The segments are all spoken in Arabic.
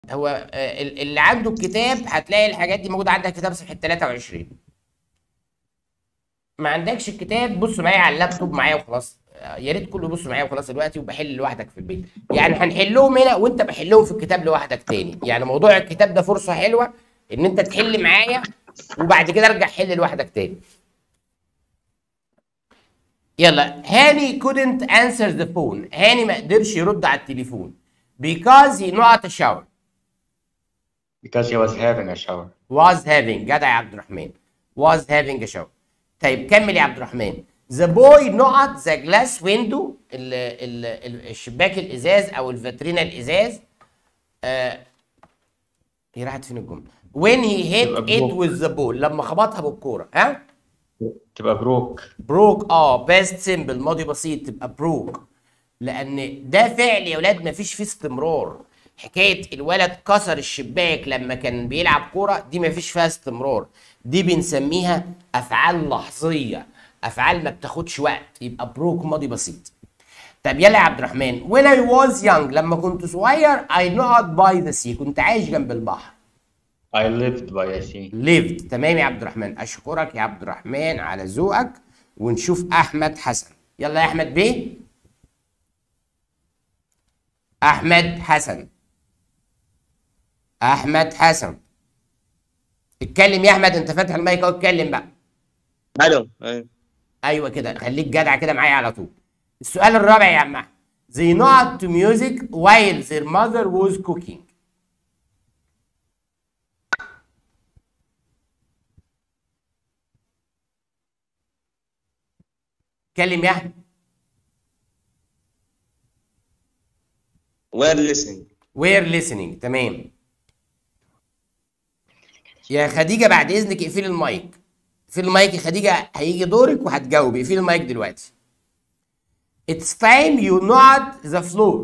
هو اللي عنده الكتاب هتلاقي الحاجات دي موجوده عندك، كتاب صفحه 23. ما عندكش الكتاب بص معايا على اللابتوب معايا وخلاص. يا ريت كله يبص معايا وخلاص دلوقتي، وبحل لوحدك في البيت. يعني هنحلهم هنا وانت بحلهم في الكتاب لوحدك تاني. يعني موضوع الكتاب ده فرصه حلوه ان انت تحل معايا، وبعد كده ارجع حل لوحدك تاني. يلا. هاني couldn't answer the phone. هاني ما قدرش يرد على التليفون because he not a shower. Because he was having a shower. was having. جدع يا عبد الرحمن. was having a shower. طيب كمل يا عبد الرحمن. the boy not the glass window. الشباك الازاز او الفاترينا الازاز. هي راحت فين الجمله؟ when he hit it with the ball. لما خبطها بالكوره. ها؟ تبقى broke. broke. past simple ماضي بسيط تبقى broke. لان ده فعل يا ولاد مفيش فيه استمرار. حكايه الولد كسر الشباك لما كان بيلعب كوره دي مفيش فيها استمرار، دي بنسميها افعال لحظيه، افعال ما بتاخدش وقت، يبقى بروك ماضي بسيط. طب يلا يا عبد الرحمن. when I was young. لما كنت صغير I not by the sea. كنت عايش جنب البحر. I lived by a sea. lived. تمام يا عبد الرحمن. اشكرك يا عبد الرحمن على ذوقك. ونشوف احمد حسن. يلا يا احمد بيه. احمد حسن. احمد حسن اتكلم يا احمد، انت فاتح المايك اهو، اتكلم بقى. الو. ايوه ايوه كده، خليك جدع كده معايا على طول. السؤال الرابع يا عم احمد. they not to music while their mother was cooking. اتكلم يا احمد. وير listening. were listening. تمام. يا خديجه بعد اذنك اقفلي المايك. اقفلي المايك يا خديجه، هيجي دورك وهتجاوبي. اقفلي المايك دلوقتي. it's time you not the floor.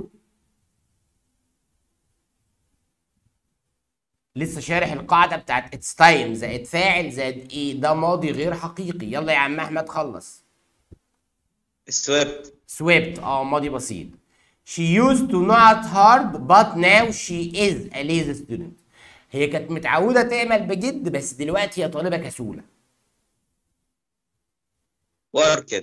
لسه شارح القاعده بتاعت it's time زائد فاعل زائد ايه، ده ماضي غير حقيقي. يلا يا عم احمد خلص. swept. swept ماضي بسيط. she used to not hard but now she is a lazy student. هي كانت متعوده تعمل بجد بس دلوقتي هي طالبه كسوله. worked.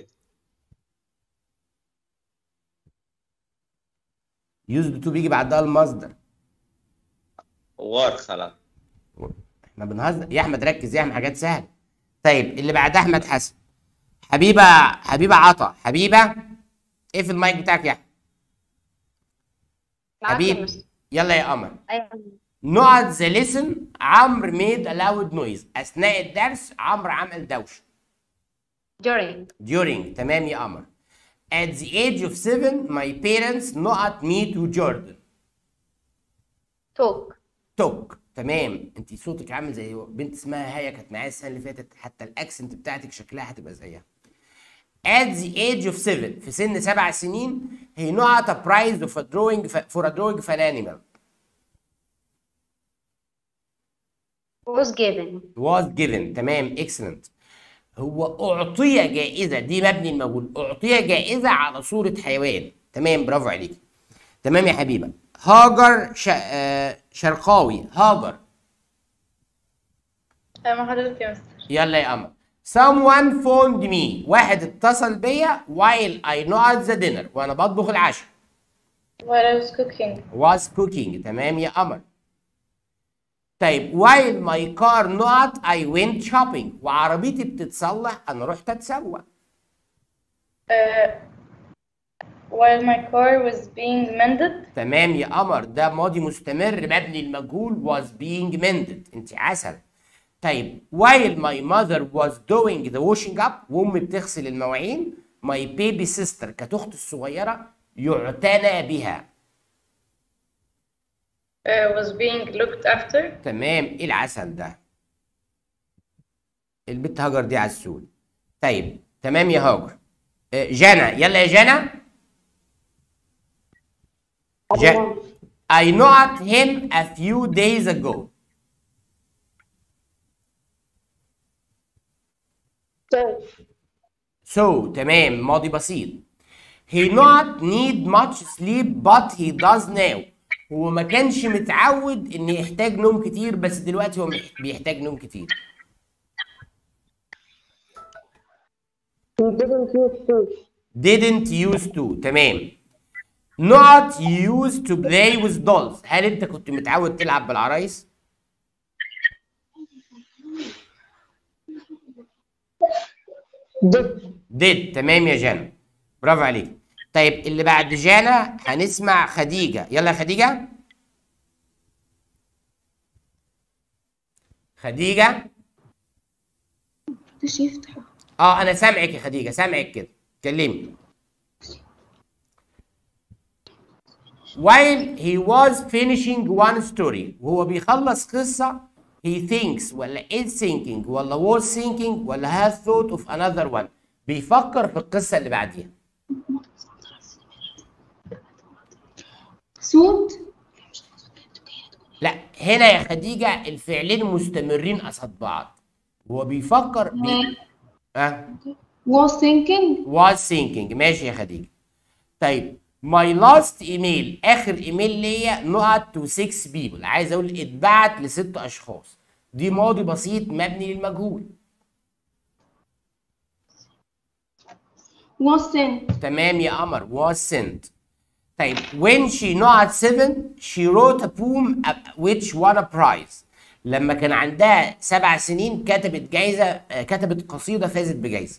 used to بيجي بعدها المصدر. work خلاص. احنا بنهزر يا احمد، ركز يا احمد، حاجات سهله. طيب اللي بعدها احمد حسن. حبيبه. حبيبه عطا. حبيبه ايه في المايك بتاعك يا احمد؟ حبيب. يلا يا قمر. نقط ذا ليسن. عمرو ميد لاود نويز. اثناء الدرس عمرو عمل دوشه. during. تمام يا قمر. at the age of 7 my parents نقط me to Jordan. took. تمام. انت صوتك عامل زي بنت اسمها هيا كانت معايا السنه اللي فاتت، حتى الاكسنت بتاعتك شكلها هتبقى زيها. at the age of 7 في سن 7 سنين he not a prize of a drawing for a drawing of an animal. was given. تمام excellent. هو أعطي جائزة، دي مبني المجهول، أعطي جائزة على صورة حيوان. تمام برافو عليك. تمام يا حبيبة. هاجر شرقاوي. هاجر. تمام حضرتك يا مستر. يلا يا قمر. someone phoned me. واحد اتصل بيا while I not the dinner. وأنا بطبخ العشاء. while I was cooking. was cooking. تمام يا قمر. طيب while my car not I went shopping. وعربيتي بتتصلح أنا رحت أتسوق. while my car was being mended. تمام يا قمر، ده ماضي مستمر مبني المجهول was being mended. أنت عسل. طيب while my mother was doing the washing up. وأمي بتغسل المواعين my baby sister كانت أختي الصغيرة يعتنى بها. was being looked after. تمام. ايه العسل ده؟ البت هاجر دي عسول. طيب تمام يا هاجر. جنى. يلا يا جنى. I not him a few days ago. so تمام ماضي بسيط. he not need much sleep but he does now. هو ما كانش متعود ان يحتاج نوم كتير، بس دلوقتي هو بيحتاج نوم كتير. didn't used to. تمام. not used to play with dolls. هل انت كنت متعود تلعب بالعرايس؟ did. تمام يا جانا، برافو عليك. طيب اللي بعد جانا هنسمع خديجة. يلا يا خديجة. خديجة. انا سامعك يا خديجة، سامعك كده، كلمي. while he was finishing one story. وهو بيخلص قصة he thinks ولا is thinking ولا was thinking ولا has thought of another one. بيفكر في القصة اللي بعديها. صوت. لا، هنا يا خديجة الفعلين مستمرين قصاد بعض. هو بيفكر was thinking. was thinking. ماشي يا خديجة. طيب my last email. آخر إيميل ليا نقط to 6 people. عايز أقول اتبعت ل6 أشخاص. دي ماضي بسيط مبني للمجهول. was sent. تمام يا قمر، was sent. طيب when she نقط 7 she wrote a poem which won a prize. لما كان عندها 7 سنين كتبت قصيدة فازت بجائزة.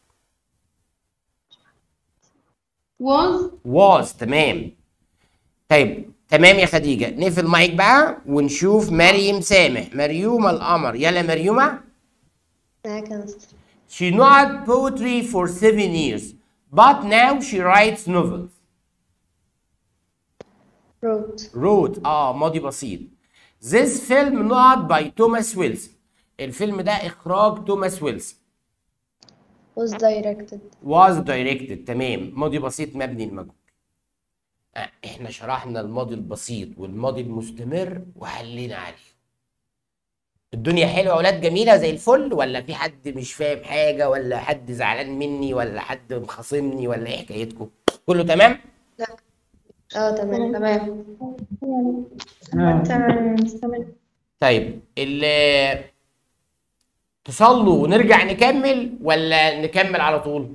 was. تمام. طيب تمام يا خديجة، نقفل المايك بقى ونشوف مريم سامح. مريومة القمر، يلا مريومة. She not poetry for 7 years but now she writes novels. wrote. ماضي بسيط. This film not by Thomas Wilson. الفيلم ده إخراج توماس ويلسون. was directed. تمام، ماضي بسيط مبني للمجهول. احنا شرحنا الماضي البسيط والماضي المستمر وحلينا عليه. الدنيا حلوه يا اولاد، جميله زي الفل، ولا في حد مش فاهم حاجه، ولا حد زعلان مني، ولا حد مخاصمني، ولا ايه حكايتكم؟ كله تمام؟ لا. تمام. تمام. طيب تصلوا ونرجع نكمل ولا نكمل على طول؟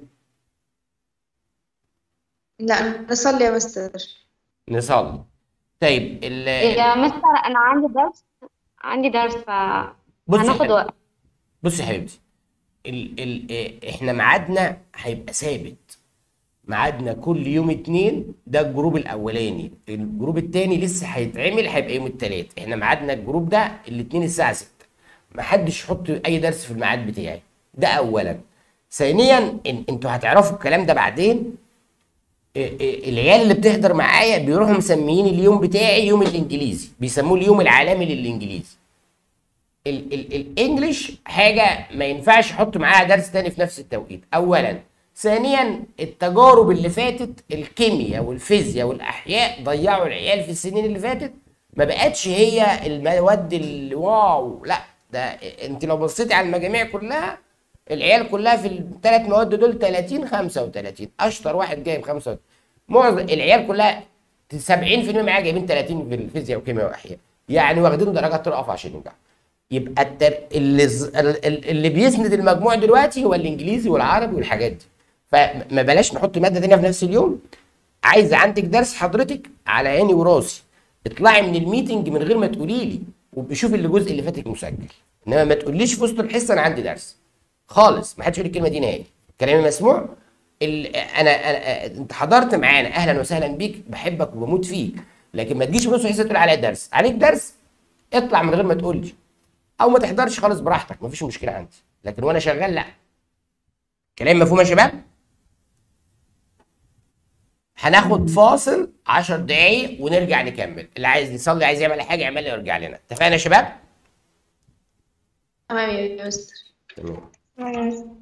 لا، نصلي يا مستر. نصلي. طيب يا مستر انا عندي درس هناخد وقت. بصي يا حبيبتي، احنا ميعادنا هيبقى ثابت. ميعادنا كل يوم 2. ده الجروب الاولاني. الجروب الثاني لسه هيتعمل، هيبقى يوم الثلاث. احنا ميعادنا الجروب ده الاثنين الساعه 6. محدش يحط اي درس في الميعاد بتاعي ده اولا. ثانيا انتوا هتعرفوا الكلام ده بعدين. العيال اللي بتحضر معايا بيروحوا مسميين اليوم بتاعي يوم الانجليزي، بيسموه اليوم العالمي للانجليزي. الانجليش حاجه ما ينفعش احط معاها درس تاني في نفس التوقيت اولا. ثانيا التجارب اللي فاتت، الكيمياء والفيزياء والاحياء، ضيعوا العيال في السنين اللي فاتت. ما بقتش هي المواد الواو، لا، ده انت لو بصيتي على المجاميع كلها، العيال كلها في الثلاث مواد دول 30 35. اشطر واحد جايب 35. معظم العيال كلها 70% معايا جايبين 30 في الفيزياء وكيمياء واحياء، يعني واخدين درجات تقف عشان ينجحوا. يبقى اللي بيسند المجموع دلوقتي هو الانجليزي والعربي والحاجات دي. فما بلاش نحط ماده ثانيه في نفس اليوم. عايزه عندك درس حضرتك على عيني وراسي، اطلعي من الميتنج من غير ما تقولي لي، وبشوف الجزء اللي فاتك مسجل. انما ما تقوليش في وسط الحصه انا عندي درس خالص. ما حدش يقول الكلمه دي نهائي. كلامي مسموع. انت حضرت معانا، اهلا وسهلا بيك، بحبك وبموت فيك، لكن ما تجيش في نص الحصه تقول عليا درس. عليك درس اطلع من غير ما تقول لي، او ما تحضرش خالص براحتك، مفيش مشكله عندي، لكن وانا شغال لا. كلام مفهوم يا شباب؟ هناخد فاصل 10 دقايق ونرجع نكمل. اللي عايز يصلي، عايز يعمل حاجه يعملها ويرجع لنا. اتفقنا يا شباب؟ تمام يا مستر. تمام.